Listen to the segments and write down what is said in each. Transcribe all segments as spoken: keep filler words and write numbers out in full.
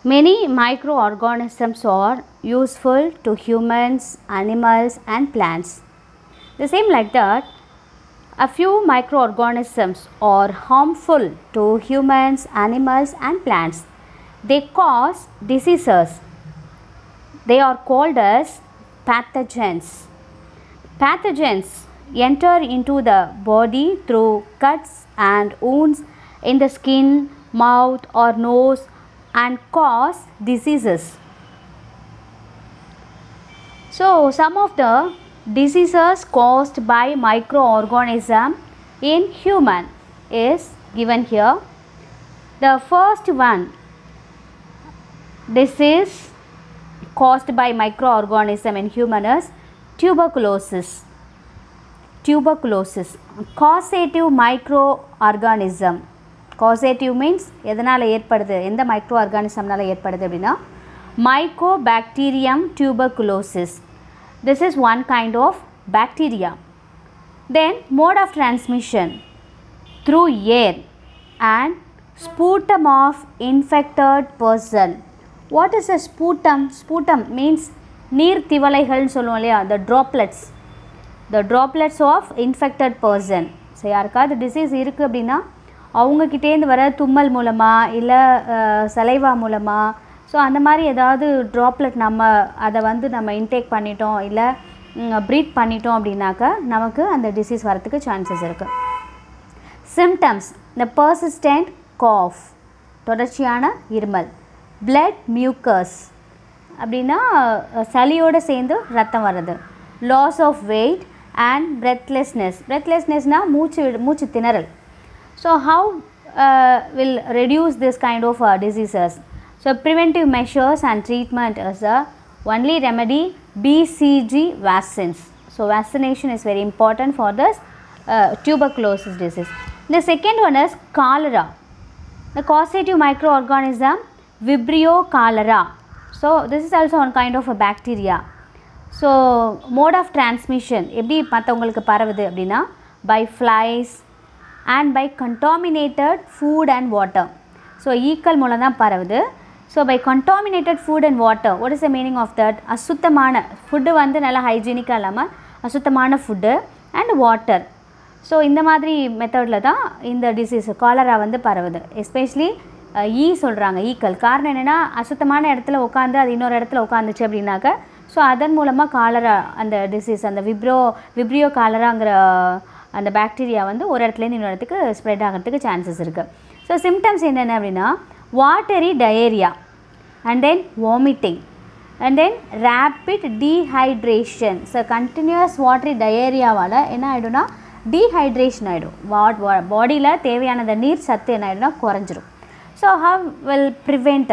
Many microorganisms are useful to humans, animals and plants. The same like that, a few microorganisms are harmful to humans, animals and plants. They cause diseases. They are called as pathogens. Pathogens enter into the body through cuts and wounds in the skin, mouth or nose and cause diseases. So, some of the diseases caused by microorganism in human is given here. The first one, disease caused by microorganism in human is tuberculosis. Tuberculosis, causative microorganism. Causative means எதனால ஏற்படுது, எந்த microorganismனால ஏற்படுது அப்படினா Mycobacterium tuberculosis. This is one kind of bacteria. Then mode of transmission through air and sputum of infected person. What is a sputum? Sputum means நீர் திவலைகள் சொல்லுவோம் இல்லையா, the droplets. The droplets of infected person. So யாருக்காவது disease இருக்குது அப்படின்னா அவங்கக்கிட்டேருந்து வர தும்மல் மூலமாக இல்லை சலைவா மூலமாக, ஸோ அந்த மாதிரி ஏதாவது ட்ராப்லெட் நம்ம அதை வந்து நம்ம இன்டேக் பண்ணிட்டோம் இல்லை ப்ரீத் பண்ணிட்டோம் அப்படின்னாக்கா நமக்கு அந்த டிசீஸ் வரத்துக்கு சான்சஸ் இருக்குது. சிம்டம்ஸ், இந்த பர்சிஸ்டன்ட் காஃப், தொடர்ச்சியான இருமல். பிளட் மியூக்கஸ் அப்படின்னா சளியோடு சேர்ந்து ரத்தம் வர்றது. Loss of weight and breathlessness. பிரெத்லெஸ்னஸ்னால் மூச்சு மூச்சு திணறல். So how will reduce this kind of diseases? So, preventive measures and treatment is the only remedy, B C G vaccines. So, vaccination is very important for this uh, tuberculosis disease. The second one is cholera. The causative microorganism Vibrio cholera. So, this is also one kind of a bacteria. So, mode of transmission எப்படி மற்றவங்களுக்கு பரவுது அப்படின்னா by flies and by contaminated food and water. So, ஈக்கள் மூலம் தான் பரவுது. So, by contaminated food and water, what is the meaning of that? அசுத்தமான food வந்து நல்லா ஹைஜீனிக்காக இல்லாமல் அசுத்தமான ஃபுட்டு அண்ட் வாட்டர். ஸோ இந்த மாதிரி மெத்தடில் தான் இந்த டிசீஸ் காலரா வந்து பரவுது. எஸ்பெஷலி ஈ சொல்கிறாங்க, ஈக்கள். காரணம் என்னென்னா அசுத்தமான இடத்துல உட்காந்து அது இன்னொரு இடத்துல உட்காந்துச்சு அப்படின்னாக்க ஸோ அதன் மூலமாக காலரா அந்த டிசீஸ், அந்த விப்ரோ விப்ரியோ காலராங்கிற அந்த பாக்டீரியா வந்து ஒரு இடத்துலேருந்து இன்னொரு இடத்துக்கு ஸ்ப்ரெட் ஆகிறதுக்கு சான்சஸ் இருக்குது. ஸோ சிம்டம்ஸ் என்னென்ன அப்படின்னா watery diarrhea and then vomiting and then rapid dehydration. So continuous watery diarrhea வால என்ன ஆயிடும்னா dehydration ஆயிடும். பாடியில் தேவையான அந்த நீர் சத்து என்ன ஆயிடும்னா குறைஞ்சிரும். So how will prevent?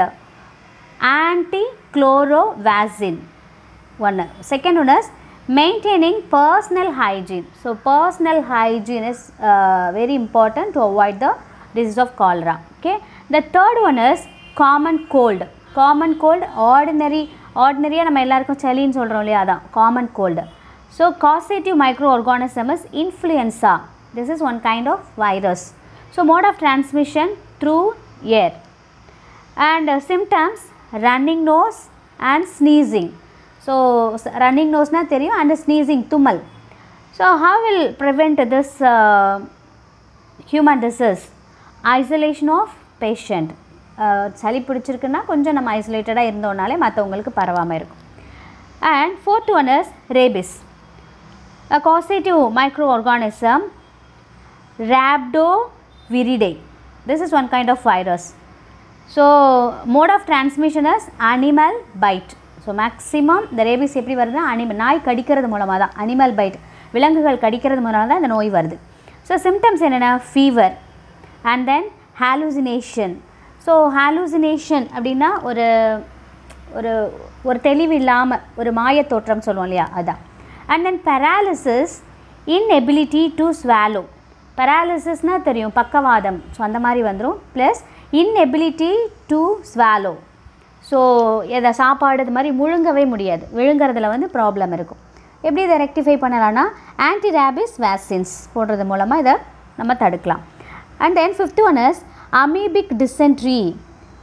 Anti-chlorovazine one. Second one is maintaining personal hygiene. So personal hygiene is uh, very important to avoid the disease of cholera. Okay. The third one is common cold. Common cold, ordinary ordinary நம்ம எல்லாருக்கும் சளின்னு சொல்கிறோம் இல்லையா, அதான் common cold. So causative microorganism is influenza. This is one kind of virus. So mode of transmission through air. And uh, symptoms running nose and sneezing. So running nose na தெரியும் and sneezing தும்மல். So how will prevent this uh, human disease? Isolation of patient. சளி பிடிச்சிருக்குன்னா கொஞ்சம் நம்ம ஐசோலேட்டடாக இருந்தோம்னாலே மற்றவங்களுக்கு பரவாமல் இருக்கும். And fourth one is rabies. Uh causative microorganism Rhabdoviridae. This is one kind of virus. So mode of transmission is animal bite. So maximum the rabies எப்படி வருதுன்னா அனிமல் நாய் கடிக்கிறது மூலமாக தான், அனிமல் பைட் விலங்குகள் கடிக்கிறது மூலமாக தான் இந்த நோய் வருது. ஸோ சிம்டம்ஸ் என்னென்னா fever and then hallucination. So hallucination அப்படின்னா ஒரு ஒரு ஒரு தெளிவு இல்லாமல் ஒரு மாயத்தோற்றம் சொல்லுவோம் இல்லையா, அதான். And then paralysis, inability to swallow. paralysis-னால் தெரியும் பக்கவாதம், ஸோ அந்த மாதிரி வந்துடும். Plus inability to swallow. So எதை சாப்பாடு இது மாதிரி முழுங்கவே முடியாது, விழுங்கிறதுல வந்து ப்ராப்ளம் இருக்கும். எப்படி இதை ரெக்டிஃபை பண்ணலான்னா ஆன்டி ரேபிஸ் வேக்சின்ஸ் போடுறது மூலமாக இதை நம்ம தடுக்கலாம். And then fifth one is amoebic dysentery.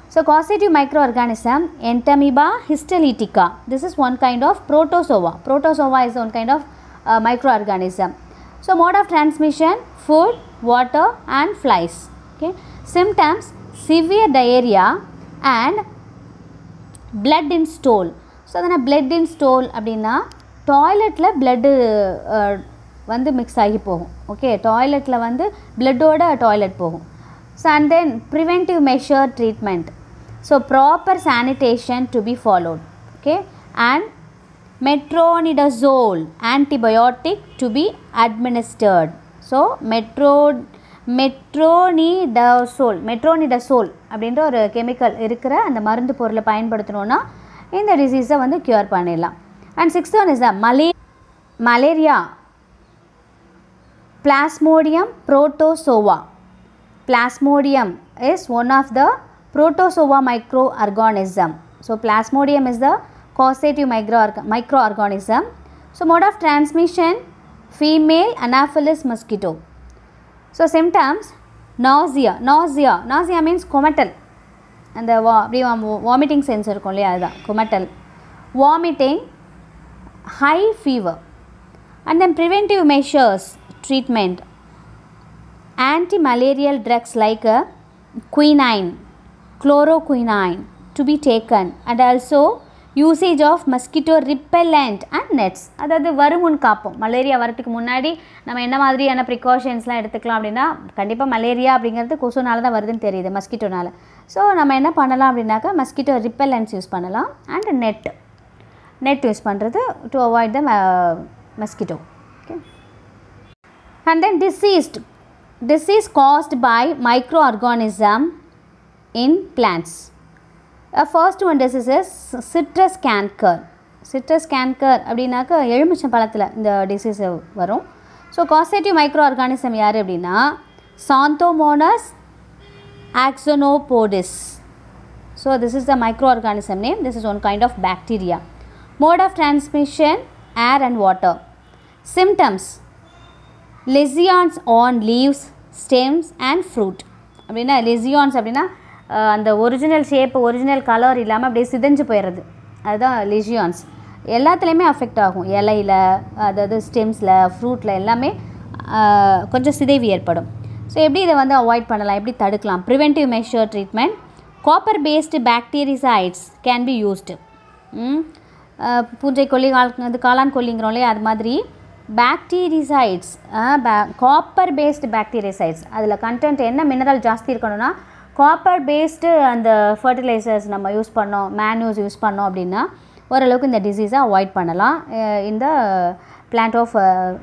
So causative microorganism, Entamoeba histolytica. This is one kind of protozoa. Protozoa is one kind of uh, microorganism. So mode of transmission, food, water and flies. Okay. Symptoms, severe diarrhea and blood in stool. So adana blood in stool அப்படினா டாய்லெட்ல blood வந்து mix ஆகி போகும். Okay, டாய்லெட்ல வந்து bloodோட toilet போகும். So and then preventive measure treatment. So proper sanitation to be followed. Okay, and metronidazole antibiotic to be administered. So metro metronidazole metronidazole அப்படின்ற ஒரு கெமிக்கல் இருக்கிற அந்த மருந்து பொருளை பயன்படுத்தணும்னா இந்த டிசீஸை வந்து கியூர் பண்ணிடலாம். And sixth one is the mala malaria Plasmodium protozoa. Plasmodium is one of the protozoa microorganism. So Plasmodium is the causative microorganism. So mode of transmission, female Anopheles mosquito. So symptoms, nausea. Nausea. Nausea means comatal. And the vomiting sense irukum illaya adha comatal. Vomiting, high fever. And then preventive measures, treatment, anti-malarial drugs like uh, quinine, chloroquine to be taken, and also usage of mosquito repellent and nets. அதாவது வருமுன் காப்போம். Malaria வரதுக்கு முன்னாடி நம்ம என்ன மாதிரியான ப்ரிகாஷன்ஸ்லாம் எடுத்துக்கலாம் அப்படின்னா கண்டிப்பாக மலேரியா அப்படிங்கிறது கொசுனால தான் வருதுன்னு தெரியுது, மஸ்கிட்டோனால. ஸோ நம்ம என்ன பண்ணலாம் அப்படின்னாக்கா மஸ்கிட்டோ ரிப்பெல்லன்ஸ் யூஸ் பண்ணலாம் அண்ட் நெட் நெட் யூஸ் பண்ணுறது to avoid the mosquito. Okay. And then diseased disease caused by microorganism in plants. A first one disease is citrus canker. Citrus canker அப்படினாக்க எலுமிச்சம் பழத்தில் இந்த டிசீஸ் வரும். So causative microorganism யார் அப்படின்னா Xanthomonas axonopodis. So this is the microorganism name. This is one kind of bacteria. Mode of transmission, air and water. Symptoms, lesions on leaves, stems and fruit. அப்படின்னா லெசியான்ஸ் அப்படின்னா அந்த original shape original colour இல்லாமல் அப்படியே சிதைஞ்சு போயிடுறது, அதுதான் லெசியான்ஸ். எல்லாத்துலேயுமே affect ஆகும், இலையில் அதாவது ஸ்டெம்ஸில் ஃப்ரூட்டில் எல்லாமே கொஞ்சம் சிதைவு ஏற்படும். ஸோ எப்படி இதை வந்து அவாய்ட் பண்ணலாம், எப்படி தடுக்கலாம்? Preventive measure treatment, copper based bactericides can be used. பூஞ்சை கொல்லி கால் அது காளான் கொல்லிங்கிறோம் இல்லையா, அது மாதிரி பாக்டீரிசைட்ஸ், காப்பர் பேஸ்டு பாக்டீரிசைட்ஸ். அதில் கண்டென்ட் என்ன மினரல் ஜாஸ்தி இருக்கணும்னா காப்பர் பேஸ்டு அந்த ஃபர்டிலைசர்ஸ் நம்ம யூஸ் பண்ணோம், மேன்யூஸ் யூஸ் பண்ணோம் அப்படின்னா ஓரளவுக்கு இந்த டிசீஸை அவாய்ட் பண்ணலாம். இந்த பிளான்ட் ஆஃப்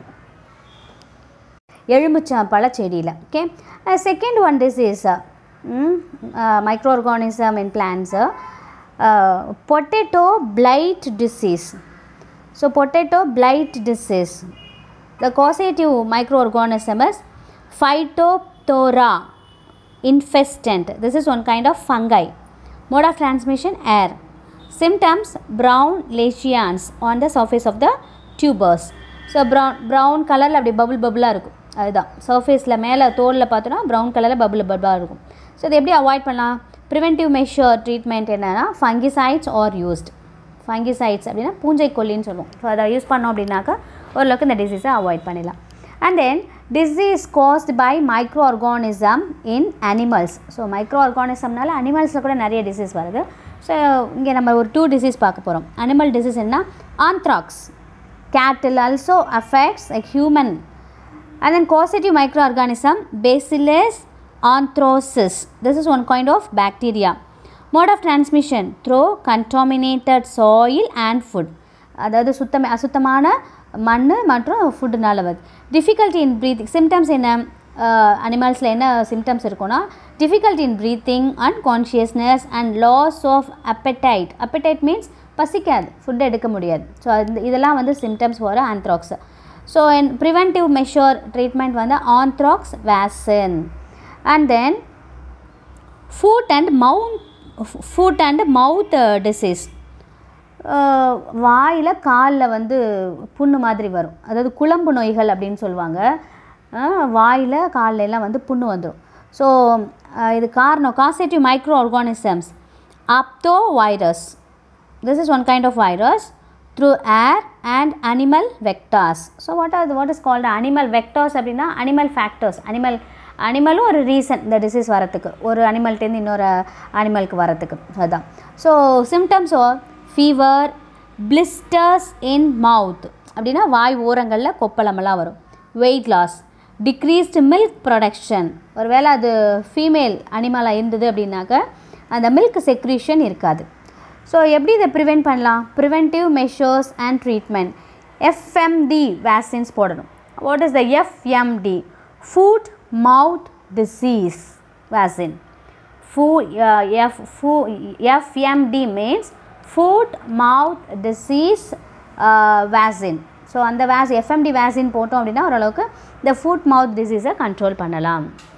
எலுமிச்சம்பழ செடியில். Okay. Second one disease microorganism in plants, potato blight disease. So potato blight disease. The causative microorganism is Phytophthora infestant. This is one kind of fungi. Mode of transmission, air. Symptoms, brown lesions on the surface of the tubers. So brown brown color la abbi bubble bubble ah irukum. Adha surface la mela thol la pathona brown color la bubble bubble ah irukum. So idu eppadi avoid pannalam? Preventive measure treatment enna na fungicides are used. Fungicides அப்படின்னா பூஞ்சை கொல்லின்னு சொல்லுவோம். So அதை use பண்ணோம் அப்படின்னாக்கா ஓரளவுக்கு இந்த டிசீஸை avoid பண்ணிடலாம். And then disease caused by microorganism in animals. So மைக்ரோ ஆர்கானிசம்னால அனிமல்ஸில் கூட நிறைய டிசீஸ் வருது. ஸோ இங்கே நம்ம ஒரு டூ டிசீஸ் பார்க்க போகிறோம். அனிமல் டிசீஸ் என்ன, anthrax. Cattle also affects like human. And then causative microorganism Bacillus anthracis. This is one kind of bacteria. Mode of transmission, through contaminated soil and food. அதாவது சுத்தம் அசுத்தமான மண் மற்றும் ஃபுட்டுனால வருது. Difficulty in breathing. சிம்டம்ஸ் என்ன, அனிமல்ஸில் என்ன symptoms இருக்குன்னா difficulty in breathing, unconsciousness and loss of appetite. Appetite means பசிக்காது, ஃபுட்டு எடுக்க முடியாது. ஸோ அது இதெல்லாம் வந்து சிம்டம்ஸ் வர anthrax. So in preventive measure treatment வந்து anthrax vaccine. And then foot and mouth foot and mouth disease. வாயில் காலில் வந்து புண்ணு மாதிரி வரும், அதாவது குழம்பு நோய்கள் அப்படின்னு சொல்லுவாங்க. வாயில் காலில் எல்லாம் வந்து புண்ணு வந்துடும். ஸோ இது காரணம் causative microorganisms aphthovirus. This is one kind of virus through air and animal vectors. So what are the, what is called animal vectors அப்படின்னா animal factors. animal அனிமலும் ஒரு ரீசன் இந்த டிசீஸ் வரத்துக்கு, ஒரு அனிமல்ட்டேருந்து இன்னொரு அனிமலுக்கு வரத்துக்கு. அதுதான். So symptoms are fever, blisters in mouth அப்படின்னா வாய் ஓரங்களில் கொப்பளமெல்லாம் வரும். Weight loss, decreased milk production, ஒரு வேளை அது ஃபீமேல் அனிமலாக இருந்தது அப்படின்னாக்க அந்த மில்க் செக்ரீஷன் இருக்காது. ஸோ எப்படி இதை ப்ரிவெண்ட் பண்ணலாம்? Preventive measures and treatment. FMD vaccines போடணும். What is the FMD? Foot mouth disease vaccine. Food, uh, F, food, F M D means foot mouth disease uh, vaccine. So அந்த vax FMD vaccine போட்டோம் அப்படின்னா ஓரளவுக்கு இந்த food மவுத் டிசீஸை control பண்ணலாம்.